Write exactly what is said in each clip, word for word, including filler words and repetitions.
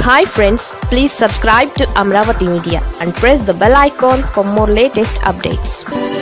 Hi friends, please subscribe to Amaravathi Media and press the bell icon for more latest updates.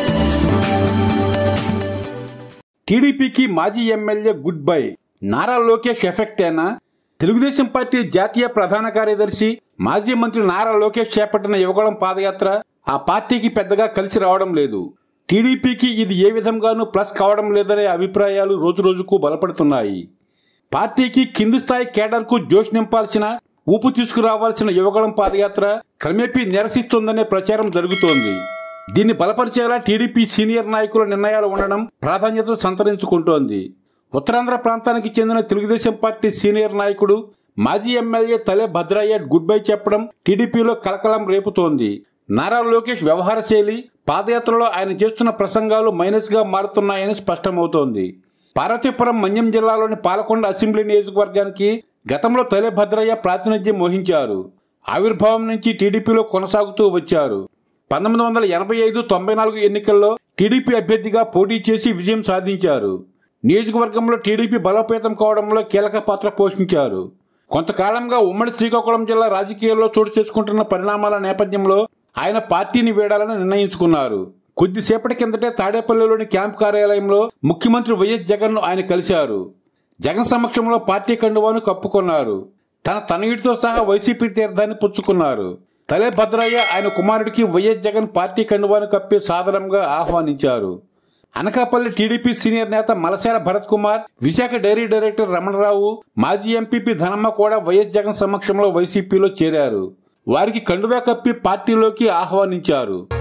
T D P की మాజీ MLA good bye Nara Lokesh effect ఏనా? Telugu Desam party జాతీయ ప్రధాన కార్యదర్శి మాజీ మంత్రి నారా లోకేష్ చేపట్టిన యువగళం పాదయాత్ర ఆ పార్టీకి పెద్దగా కలిసి రావడం లేదు. టీడీపీకి ఇది ఏ విధంగానూ ప్లస్ కావడం లేదనే అభిప్రాయాలు రోజురోజుకు బలపడుతున్నాయి. పార్టీకి కింది స్థాయి కేడర్కు జోష్ నింపాల్సిన, ఊపు తీసుకురావాల్సిన యువగళం పాదయాత్ర క్రమేపీ నిరసిస్తోందనే ప్రచారం జరుగుతోంది. దీన్ని బలపరిచేలా టీడీపీ సీనియర్ నాయకుల నిర్ణయాలు ఉండడం ప్రాధాన్యత సంతరించుకుంటోంది. ఉత్తరాంధ్ర ప్రాంతానికి చెందిన తెలుగుదేశం పార్టీ సీనియర్ నాయకుడు మాజీ ఎమ్మెల్యే తలే భద్రయ్య గుడ్ బై చెప్పడం టీడీపీలో కలకలం రేపుతోంది. నారా లోకేష్ వ్యవహార శైలి, పాదయాత్రలో ఆయన చేస్తున్న ప్రసంగాలు మైనస్ గా మారుతున్నాయని స్పష్టమవుతోంది. పార్వతీపురం మన్యం జిల్లాలోని పాలకొండ అసెంబ్లీ నియోజకవర్గానికి గతంలో తలే భద్రయ్య ప్రాతినిధ్యం వహించారు. ఆవిర్భావం నుంచి టీడీపీలో కొనసాగుతూ వచ్చారు. పంతొమ్మిది వందల ఎనభై ఐదు తొంభై నాలుగు ఎన్నికల్లో టీడీపీ అభ్యర్థిగా పోటీ చేసి విజయం సాధించారు. నియోజకవర్గంలో టీడీపీ బలోపేతం కావడంలో కీలక పాత్ర పోషించారు. కొంతకాలంగా ఉమ్మడి శ్రీకాకుళం జిల్లా రాజకీయాల్లో చోటు చేసుకుంటున్న పరిణామాల నేపథ్యంలో ఆయన పార్టీని వీడాలని నిర్ణయించుకున్నారు. కొద్దిసేపటి కిందటే తాడేపల్లిలోని క్యాంప్ కార్యాలయంలో ముఖ్యమంత్రి వైఎస్ జగన్ ను ఆయన కలిశారు. జగన్ సమక్షంలో పార్టీ కండువాను కప్పుకున్నారు. తన తనయుడితో సహా వైసీపీ తీర్థాన్ని పుచ్చుకున్నారు. తలే భద్రయ్య ఆయన కుమారుడికి వైఎస్ జగన్ పార్టీ కండువాను కప్పి సాదరంగా ఆహ్వానించారు. అనకాపల్లి టీడీపీ సీనియర్ నేత మలసేర భరత్ కుమార్, విశాఖ డైరీ డైరెక్టర్ రమణరావు, మాజీ ఎంపీపీ ధనమ్మ కూడా వైఎస్ జగన్ సమక్షంలో వైసీపీలో చేరారు. వారికి కండువా కప్పి పార్టీలోకి ఆహ్వానించారు.